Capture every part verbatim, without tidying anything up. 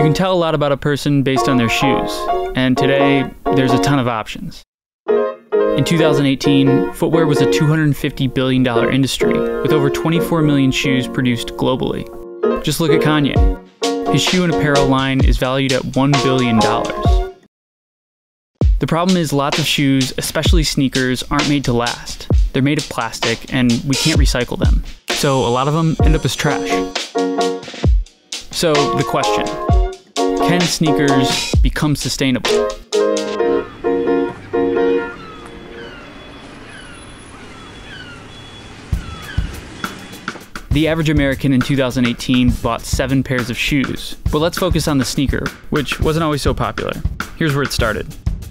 You can tell a lot about a person based on their shoes, and today there's a ton of options. In two thousand eighteen, footwear was a two hundred fifty billion dollar industry, with over twenty-four million shoes produced globally. Just look at Kanye. His shoe and apparel line is valued at one billion dollars. The problem is lots of shoes, especially sneakers, aren't made to last. They're made of plastic, and we can't recycle them. So a lot of them end up as trash. So the question, can sneakers become sustainable? The average American in two thousand eighteen bought seven pairs of shoes. But let's focus on the sneaker, which wasn't always so popular. Here's where it started.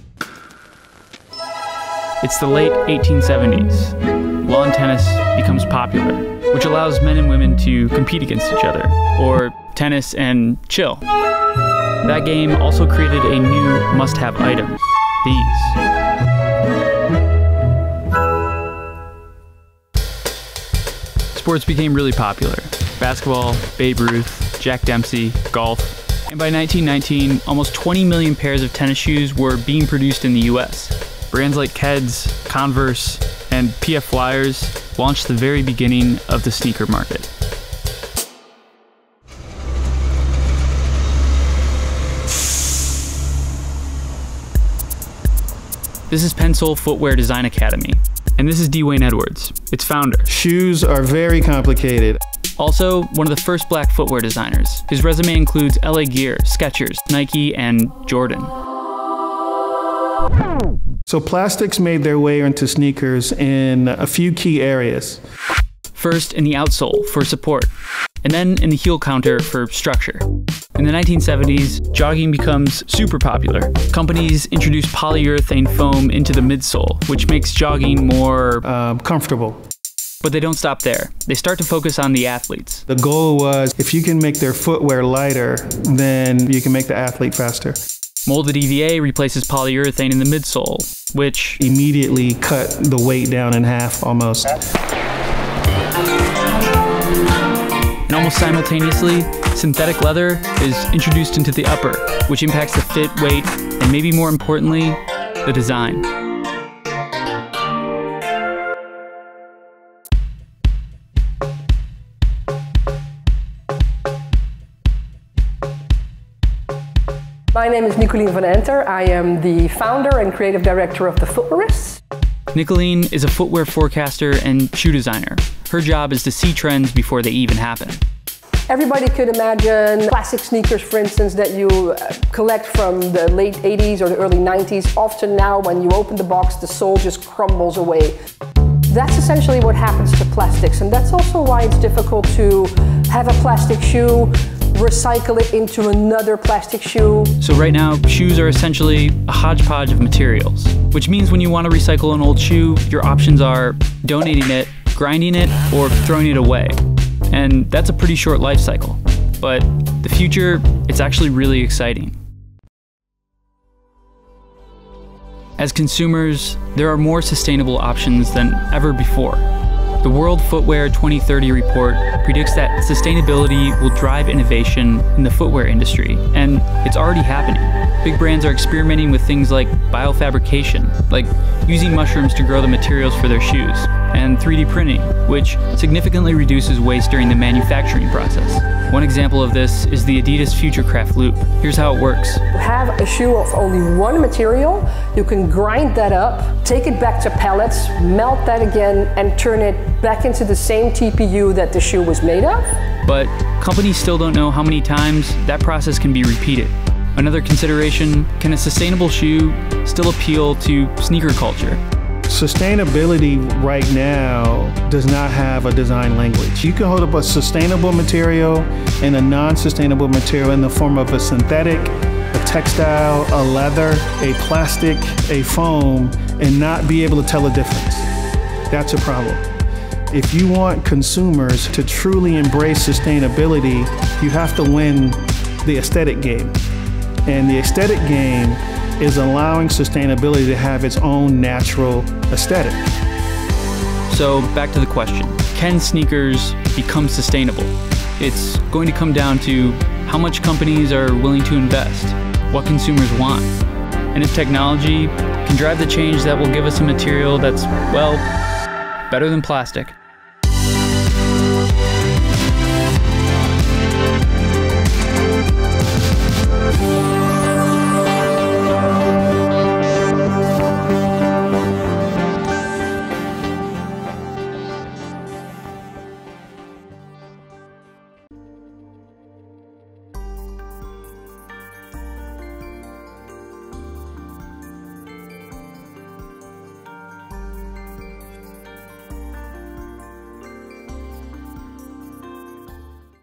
It's the late eighteen seventies. Lawn tennis becomes popular, which allows men and women to compete against each other, or tennis and chill. That game also created a new must-have item, these. Sports became really popular. Basketball, Babe Ruth, Jack Dempsey, golf. And by nineteen nineteen, almost twenty million pairs of tennis shoes were being produced in the U S. Brands like Keds, Converse, and P F Flyers launched the very beginning of the sneaker market. This is Pensole Footwear Design Academy. And this is Dwayne Edwards, its founder. Shoes are very complicated. Also, one of the first black footwear designers. His resume includes L A Gear, Skechers, Nike, and Jordan. So plastics made their way into sneakers in a few key areas. First, in the outsole for support, and then in the heel counter for structure. In the nineteen seventies, jogging becomes super popular. Companies introduce polyurethane foam into the midsole, which makes jogging more uh, comfortable. But they don't stop there. They start to focus on the athletes. The goal was, if you can make their footwear lighter, then you can make the athlete faster. Molded E V A replaces polyurethane in the midsole, which immediately cut the weight down in half almost. And almost simultaneously, synthetic leather is introduced into the upper, which impacts the fit, weight, and maybe more importantly, the design. My name is Nicolien van Enter. I am the founder and creative director of The Footwearists. Nicolien is a footwear forecaster and shoe designer. Her job is to see trends before they even happen. Everybody could imagine classic sneakers, for instance, that you collect from the late eighties or the early nineties. Often now, when you open the box, the sole just crumbles away. That's essentially what happens to plastics, and that's also why it's difficult to have a plastic shoe, recycle it into another plastic shoe. So right now, shoes are essentially a hodgepodge of materials, which means when you want to recycle an old shoe, your options are donating it, grinding it, or throwing it away. And that's a pretty short life cycle. But the future, it's actually really exciting. As consumers, there are more sustainable options than ever before. The World Footwear twenty thirty report predicts that sustainability will drive innovation in the footwear industry, and it's already happening. Big brands are experimenting with things like biofabrication, like using mushrooms to grow the materials for their shoes, and three D printing, which significantly reduces waste during the manufacturing process. One example of this is the Adidas Futurecraft Loop. Here's how it works. You have a shoe of only one material, you can grind that up, take it back to pellets, melt that again, and turn it back into the same T P U that the shoe was made of. But companies still don't know how many times that process can be repeated. Another consideration, can a sustainable shoe still appeal to sneaker culture? Sustainability right now does not have a design language. You can hold up a sustainable material and a non-sustainable material in the form of a synthetic, a textile, a leather, a plastic, a foam, and not be able to tell the difference. That's a problem. If you want consumers to truly embrace sustainability, you have to win the aesthetic game. And the aesthetic game is allowing sustainability to have its own natural aesthetic. So back to the question, can sneakers become sustainable? It's going to come down to how much companies are willing to invest, what consumers want, and if technology can drive the change that will give us a material that's, well, better than plastic.